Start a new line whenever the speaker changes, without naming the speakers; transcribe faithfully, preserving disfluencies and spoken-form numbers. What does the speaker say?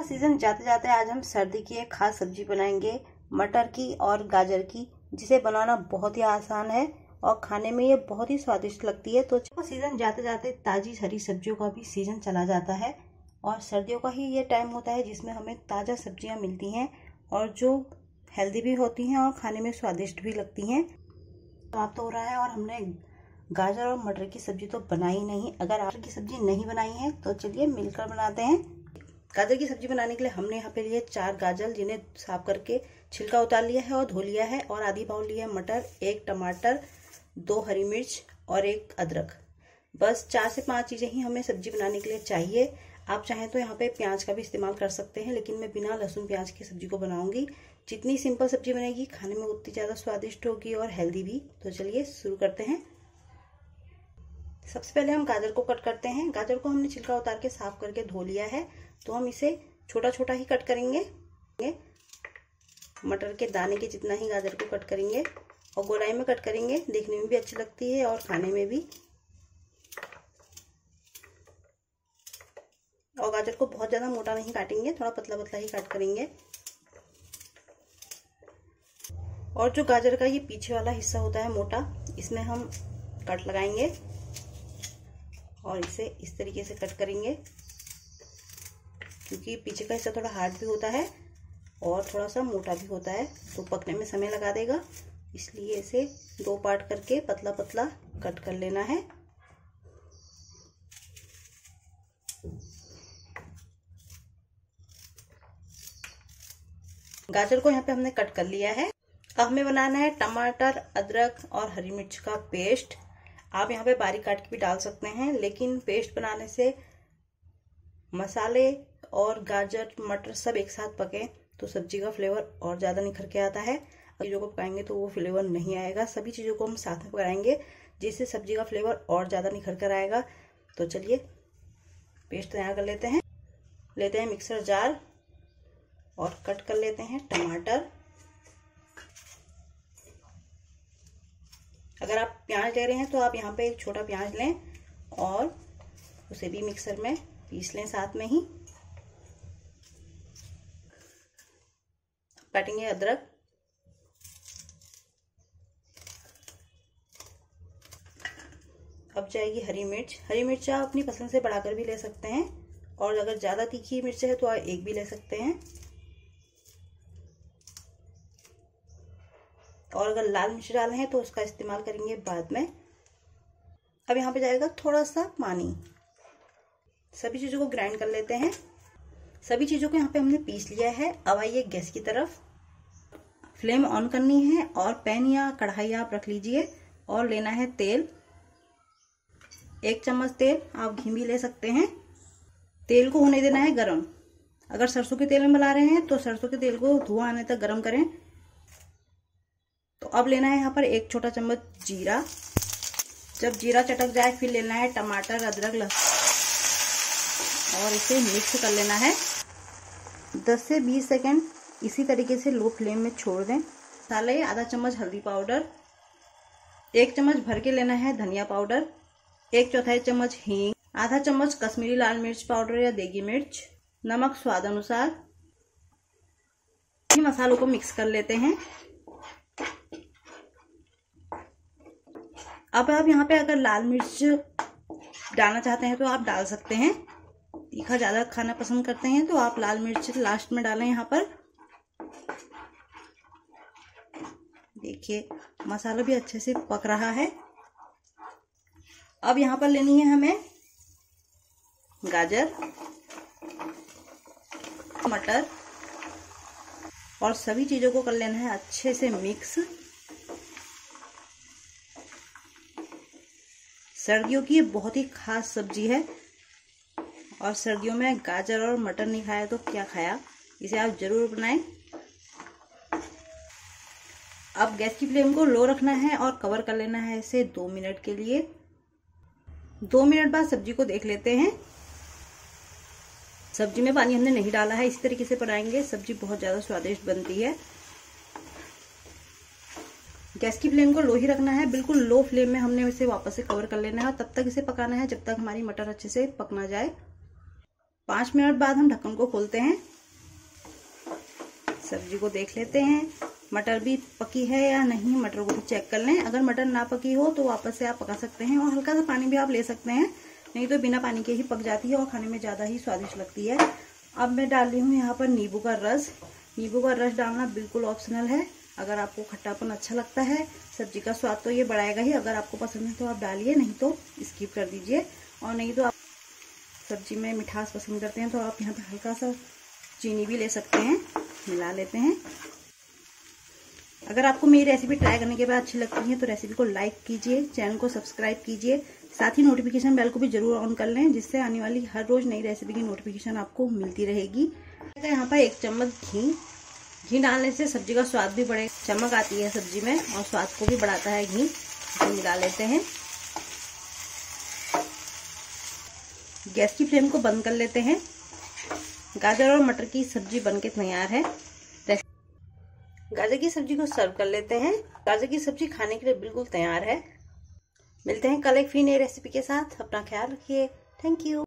Season जाते जाते आज हम सर्दी की एक खास सब्जी बनाएंगे, मटर की और गाजर की, जिसे बनाना बहुत ही आसान है और खाने में ये बहुत ही स्वादिष्ट लगती है। तो सीजन जाते जाते ताजी हरी सब्जियों का भी सीजन चला जाता है और सर्दियों का ही ये टाइम होता है जिसमें हमें ताज़ा सब्जियां मिलती हैं और जो हेल्दी भी होती हैं और खाने में स्वादिष्ट भी लगती हैं। समाप्त हो रहा है और हमने गाजर और मटर की सब्जी तो बनाई नहीं। अगर आप की सब्जी नहीं बनाई है तो चलिए मिलकर बनाते हैं। गाजर की सब्जी बनाने के लिए हमने यहाँ पे लिए चार गाजर, जिन्हें साफ करके छिलका उतार लिया है और धो लिया है, और आधी पाव लिया है मटर, एक टमाटर, दो हरी मिर्च और एक अदरक। बस चार से पांच चीजें ही हमें सब्जी बनाने के लिए चाहिए। आप चाहें तो यहाँ पे प्याज का भी इस्तेमाल कर सकते हैं, लेकिन मैं बिना लहसुन प्याज की सब्जी को बनाऊंगी। जितनी सिंपल सब्जी बनेगी खाने में उतनी ज्यादा स्वादिष्ट होगी और हेल्दी भी। तो चलिए शुरू करते हैं। सबसे पहले हम गाजर को कट करते हैं। गाजर को हमने छिलका उतार के साफ करके धो लिया है, तो हम इसे छोटा छोटा ही कट करेंगे। मटर के दाने के जितना ही गाजर को कट करेंगे और गोलाई में कट करेंगे। देखने में भी अच्छी लगती है और खाने में भी। और गाजर को बहुत ज्यादा मोटा नहीं काटेंगे, थोड़ा पतला पतला ही काट करेंगे। और जो गाजर का ये पीछे वाला हिस्सा होता है मोटा, इसमें हम कट लगाएंगे और इसे इस तरीके से कट करेंगे, क्योंकि पीछे का हिस्सा थोड़ा हार्ड भी होता है और थोड़ा सा मोटा भी होता है, तो पकने में समय लगा देगा। इसलिए इसे दो पार्ट करके पतला पतला कट कर लेना है। गाजर को यहाँ पे हमने कट कर लिया है। अब हमें बनाना है टमाटर, अदरक और हरी मिर्च का पेस्ट। आप यहाँ पे बारीक काट के भी डाल सकते हैं, लेकिन पेस्ट बनाने से मसाले और गाजर मटर सब एक साथ पके तो सब्जी का फ्लेवर और ज़्यादा निखर के आता है। चीज़ों को पकाएंगे तो वो फ्लेवर नहीं आएगा। सभी चीज़ों को हम साथ में पकाएंगे, जिससे सब्जी का फ्लेवर और ज़्यादा निखर कर आएगा। तो चलिए पेस्ट तैयार कर लेते हैं। लेते हैं मिक्सर जार और कट कर लेते हैं टमाटर। अगर आप प्याज ले रहे हैं तो आप यहाँ पे एक छोटा प्याज लें और उसे भी मिक्सर में पीस लें साथ में ही। काटेंगे अदरक, अब जाएगी हरी मिर्च। हरी मिर्च आप अपनी पसंद से बढ़ाकर भी ले सकते हैं, और अगर ज्यादा तीखी मिर्च है तो आप एक भी ले सकते हैं। और अगर लाल मिर्च डालना है तो उसका इस्तेमाल करेंगे बाद में। अब यहाँ पे जाएगा थोड़ा सा पानी। सभी चीजों को ग्राइंड कर लेते हैं। सभी चीजों को यहाँ पे हमने पीस लिया है। अब आइए गैस की तरफ। फ्लेम ऑन करनी है और पैन या कढ़ाई आप रख लीजिए और लेना है तेल। एक चम्मच तेल, आप घी भी ले सकते हैं। तेल को होने देना है गरम। अगर सरसों के तेल में बना रहे हैं तो सरसों के तेल को धुआं आने तक गरम करें। तो अब लेना है यहाँ पर एक छोटा चम्मच जीरा। जब जीरा चटक जाए फिर लेना है टमाटर, अदरक, लहसुन और इसे मिक्स कर लेना है। दस से बीस सेकंड इसी तरीके से लो फ्लेम में छोड़ दें। मसाले आधा चम्मच हल्दी पाउडर, एक चम्मच भर के लेना है धनिया पाउडर, एक चौथाई चम्मच हींग, आधा चम्मच कश्मीरी लाल मिर्च पाउडर या देगी मिर्च, नमक स्वाद अनुसार। मसालों को मिक्स कर लेते हैं। अब आप यहाँ पे अगर लाल मिर्च डालना चाहते हैं तो आप डाल सकते हैं। तीखा ज्यादा खाना पसंद करते हैं तो आप लाल मिर्च लास्ट में डालें। यहाँ पर देखिए मसाला भी अच्छे से पक रहा है। अब यहाँ पर लेनी है हमें गाजर, मटर और सभी चीजों को कर लेना है अच्छे से मिक्स। सर्दियों की ये बहुत ही खास सब्जी है और सर्दियों में गाजर और मटर नहीं खाया तो क्या खाया। इसे आप जरूर बनाएं। अब गैस की फ्लेम को लो रखना है और कवर कर लेना है इसे दो मिनट के लिए। दो मिनट बाद सब्जी को देख लेते हैं। सब्जी में पानी हमने नहीं डाला है। इस तरीके से बनाएंगे, सब्जी बहुत ज्यादा स्वादिष्ट बनती है। गैस की फ्लेम को लो ही रखना है। बिल्कुल लो फ्लेम में हमने इसे वापस से कवर कर लेना है और तब तक इसे पकाना है जब तक हमारी मटर अच्छे से पक ना जाए। पांच मिनट बाद हम ढक्कन को खोलते हैं। सब्जी को देख लेते हैं मटर भी पकी है या नहीं। मटर को भी चेक कर लें। अगर मटर ना पकी हो तो वापस से आप पका सकते हैं और हल्का सा पानी भी आप ले सकते हैं, नहीं तो बिना पानी के ही पक जाती है और खाने में ज़्यादा ही स्वादिष्ट लगती है। अब मैं डाल रही हूँ यहाँ पर नींबू का रस। नींबू का रस डालना बिल्कुल ऑप्शनल है। अगर आपको खट्टापन अच्छा लगता है, सब्जी का स्वाद तो ये बढ़ाएगा ही। अगर आपको पसंद है तो आप डालिए, नहीं तो स्किप कर दीजिए। और नहीं तो आप सब्जी में मिठास पसंद करते हैं तो आप यहाँ पे हल्का सा चीनी भी ले सकते हैं। मिला लेते हैं। अगर आपको मेरी रेसिपी ट्राई करने के बाद अच्छी लगती है तो रेसिपी को लाइक कीजिए, चैनल को सब्सक्राइब कीजिए, साथ ही नोटिफिकेशन बेल को भी जरूर ऑन कर लें, जिससे आने वाली हर रोज नई रेसिपी की नोटिफिकेशन आपको मिलती रहेगी। यहाँ पर एक चम्मच घी घी डालने से सब्जी का स्वाद भी बढ़े, चमक आती है सब्जी में और स्वाद को भी बढ़ाता है घी। इसे मिला लेते हैं। गैस की फ्लेम को बंद कर लेते हैं। गाजर और मटर की सब्जी बनके तैयार है। गाजर की सब्जी को सर्व कर लेते हैं। गाजर की सब्जी खाने के लिए बिल्कुल तैयार है। मिलते हैं कल एक फिर नई रेसिपी के साथ। अपना ख्याल रखिए। Thank you.